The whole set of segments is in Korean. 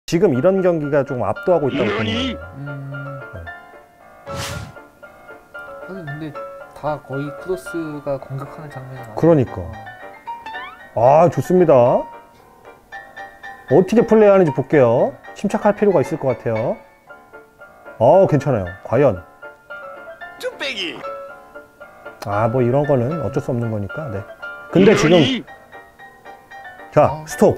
지금 이런 경기가 좀 압도하고 있다고 보는 거예요. 하긴 근데 다 거의 크로스가 공격하는 장면이 나와요. 그러니까. 아, 좋습니다. 어떻게 플레이하는지 볼게요. 침착할 필요가 있을 것 같아요. 괜찮아요. 과연. 쭈빼기. 뭐 이런 거는 어쩔 수 없는 거니까. 네. 근데 지금 자, 스톱.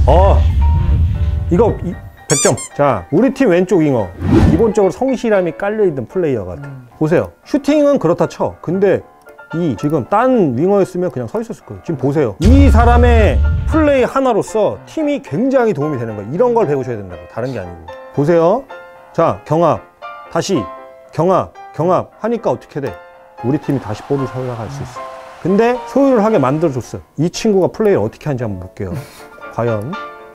이거 100점. 자, 우리 팀 왼쪽 윙어 기본적으로 성실함이 깔려있는 플레이어 같아. 보세요. 슈팅은 그렇다 쳐. 근데 이 지금 딴 윙어였으면 그냥 서 있었을 거예요. 지금 보세요. 이 사람의 플레이 하나로서 팀이 굉장히 도움이 되는 거예요. 이런 걸 배우셔야 된다고. 다른 게 아니고. 보세요. 자, 경합. 다시 경합 하니까 어떻게 돼? 우리 팀이 다시 볼을 소유할 수 있어. 근데 소유를 하게 만들어줬어. 이 친구가 플레이를 어떻게 하는지 한번 볼게요. 과연.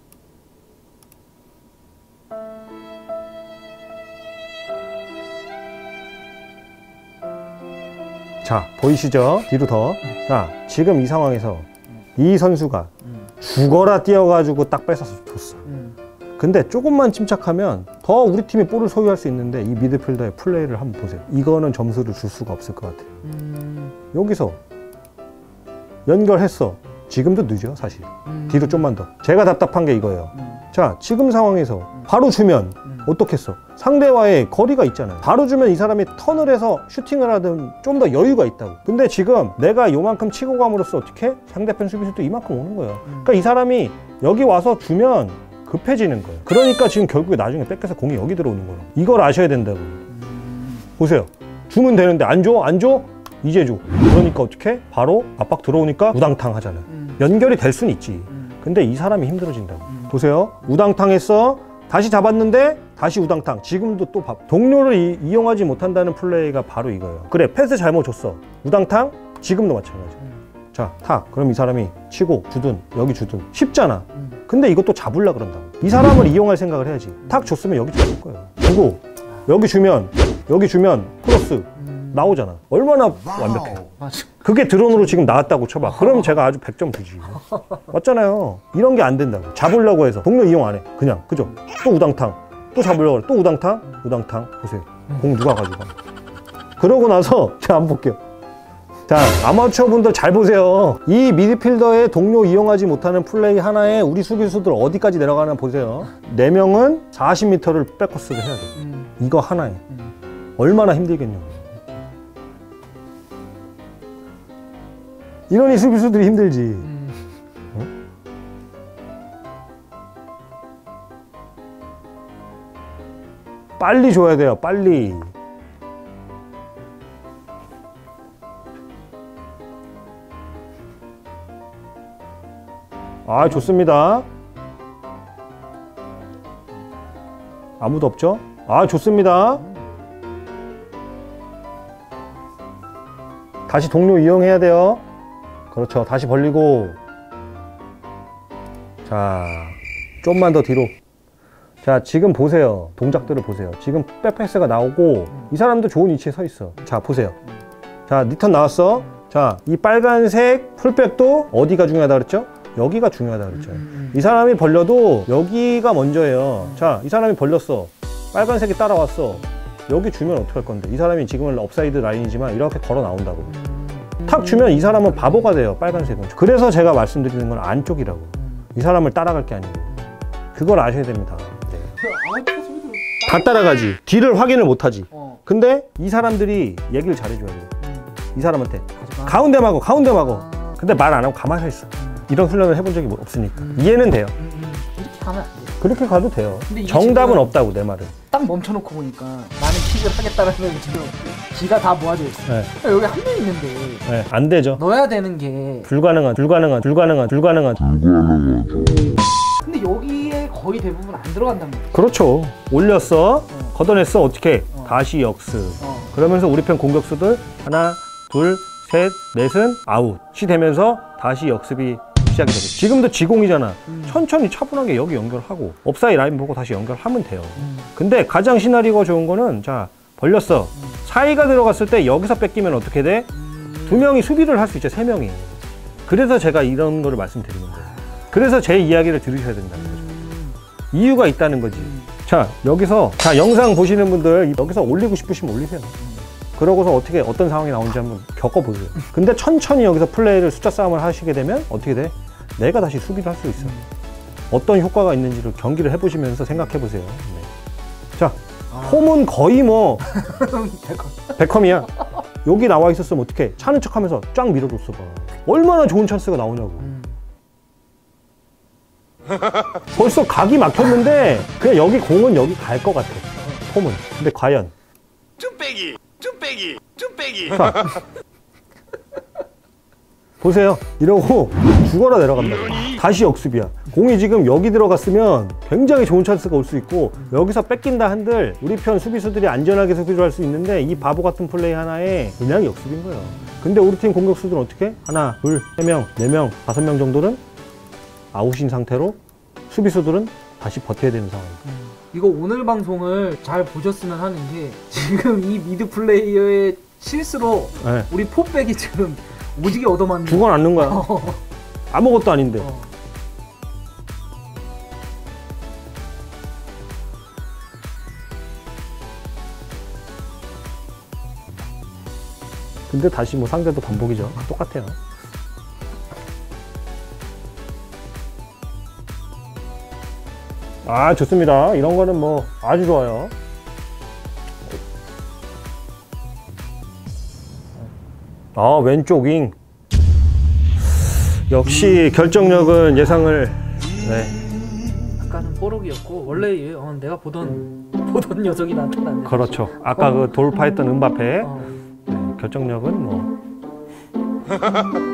자, 보이시죠? 뒤로 더. 자, 지금 이 상황에서 이 선수가 죽어라 뛰어가지고 딱 뺏어서 줬어. 근데 조금만 침착하면 더 우리 팀이 볼을 소유할 수 있는데 이 미드필더의 플레이를 한번 보세요. 이거는 점수를 줄 수가 없을 것 같아요. 여기서 연결했어. 지금도 늦어 사실. 뒤로 좀만 더. 제가 답답한 게 이거예요. 자, 지금 상황에서 바로 주면 어떻겠어? 상대와의 거리가 있잖아요. 바로 주면 이 사람이 턴을 해서 슈팅을 하든 좀 더 여유가 있다고. 근데 지금 내가 요만큼 치고 감으로써 어떻게? 상대편 수비수도 이만큼 오는 거예요. 그러니까 이 사람이 여기 와서 주면 급해지는 거예요. 그러니까 지금 결국에 나중에 뺏겨서 공이 여기 들어오는 거예요. 이걸 아셔야 된다고. 보세요. 주면 되는데 안 줘? 안 줘? 이제 줘. 그러니까 어떻게? 바로 압박 들어오니까 우당탕 하잖아요. 연결이 될 수는 있지. 근데 이 사람이 힘들어진다고. 보세요. 우당탕 했어. 다시 잡았는데 다시 우당탕. 지금도 또 동료를 이용하지 못한다는 플레이가 바로 이거예요. 그래, 패스 잘못 줬어. 우당탕? 지금도 마찬가지. 자, 탁. 그럼 이 사람이 치고 주든 여기 주든 쉽잖아. 근데 이것도 잡으려고 그런다고. 이 사람을 이용할 생각을 해야지. 탁 줬으면 여기 잡을 거예요. 주고 여기 주면 크로스 나오잖아. 얼마나 완벽해. 맞아. 그게 드론으로 지금 나왔다고 쳐봐. 그럼 제가 아주 100점 주지. 맞잖아요. 이런 게 안 된다고. 잡으려고 해서 동료 이용 안 해. 그냥. 그죠? 또 우당탕. 또 잡으려고 그래. 또 우당탕. 보세요. 공 누가 가져가. 그러고 나서 제가 한번 볼게요. 자, 아마추어 분들 잘 보세요. 이 미드필더의 동료 이용하지 못하는 플레이 하나에 우리 수비수들 어디까지 내려가나 보세요. 4명은 40m를 백커스를 해야 돼. 이거 하나에. 얼마나 힘들겠냐고. 이러니 수비수들이 힘들지. 빨리 줘야 돼요. 빨리. 좋습니다. 아무도 없죠? 좋습니다. 다시 동료 이용해야 돼요. 그렇죠. 다시 벌리고. 자, 좀만 더 뒤로. 자, 지금 보세요. 동작들을 보세요. 지금 백패스가 나오고 이 사람도 좋은 위치에 서 있어. 자, 보세요. 자, 리턴 나왔어. 자, 이 빨간색 풀백도 어디가 중요하다 그랬죠? 여기가 중요하다 그랬죠. 이 사람이 벌려도 여기가 먼저예요. 자, 이 사람이 벌렸어. 빨간색이 따라왔어. 여기 주면 어떡할 건데? 이 사람이 지금은 업사이드 라인이지만 이렇게 걸어 나온다고. 탁 주면 이 사람은 바보가 돼요. 빨간색은. 그래서 제가 말씀드리는 건 안쪽이라고. 이 사람을 따라갈 게 아니고. 그걸 아셔야 됩니다. 다 따라가지. 뒤를 확인을 못하지. 근데 이 사람들이 얘기를 잘해줘야 돼요. 이 사람한테 가운데 막어. 근데 말 안 하고 가만히 서 있어. 이런 훈련을 해본 적이 없으니까 이해는 돼요. 이렇게 가면 안 돼. 그렇게 가도 돼요. 정답은 없다고. 내 말은 딱 멈춰놓고 보니까 나는 킥을 하겠다라는 지금 기가 다 모아져 있어. 네. 여기 한 명 있는데 네, 안 되죠. 넣어야 되는 게 불가능한. 근데 여기에 거의 대부분 안 들어간단 말이야. 그렇죠. 올렸어. 걷어냈어. 어떻게? 다시 역습. 그러면서 우리 편 공격수들 하나, 둘, 셋, 넷은 아웃이 되면서 다시 역습이 시작이 되죠. 지금도 지공이잖아. 천천히 차분하게 여기 연결하고 업사이드 라인 보고 다시 연결하면 돼요. 근데 가장 시나리오가 좋은 거는 자, 벌렸어. 사이가 들어갔을 때 여기서 뺏기면 어떻게 돼? 2명이 수비를 할 수 있죠. 3명이. 그래서 제가 이런 거를 말씀드리는 거예요. 그래서 제 이야기를 들으셔야 된다는 거죠. 이유가 있다는 거지. 자, 여기서 자 영상 보시는 분들 여기서 올리고 싶으시면 올리세요. 그러고서 어떤 상황이 나오는지 한번 겪어보세요. 근데 천천히 여기서 플레이를 숫자 싸움을 하시게 되면 어떻게 돼? 내가 다시 수비를 할 수 있어. 어떤 효과가 있는지를 경기를 해보시면서 생각해보세요. 네. 자, 홈은 거의 뭐 베컴이야. 여기 나와 있었으면 어떡해. 차는 척하면서 쫙 밀어줬어 봐. 얼마나 좋은 찬스가 나오냐고. 벌써 각이 막혔는데 그냥 여기 공은 여기 갈 것 같아. 홈은. 근데 과연 쭈빼기 쭈빼기 쭈빼기. 자, 보세요. 이러고 죽어라 내려간다고. 다시 역습이야. 공이 지금 여기 들어갔으면 굉장히 좋은 찬스가 올 수 있고 여기서 뺏긴다 한들 우리 편 수비수들이 안전하게 수비를 할 수 있는데 이 바보 같은 플레이 하나에 그냥 역습인 거예요. 근데 우리 팀 공격수들은 어떻게? 하나, 둘, 세 명, 네 명, 5명 정도는 아웃인 상태로 수비수들은 다시 버텨야 되는 상황이에요. 이거 오늘 방송을 잘 보셨으면 하는 게 지금 이 미드 플레이어의 실수로 네. 우리 포백이 지금 오지게 얻어맞는 죽어놨는 거야. 아무것도 아닌데. 근데 다시 뭐 상대도 반복이죠. 똑같아요. 아, 좋습니다. 이런 거는 뭐 아주 좋아요. 아, 왼쪽 윙. 역시 결정력은 예상을. 네. 아까는 뽀록이었고 원래 내가 보던 녀석이 나타났네. 그렇죠. 아까 그 돌파했던 음바페. 네, 결정력은 뭐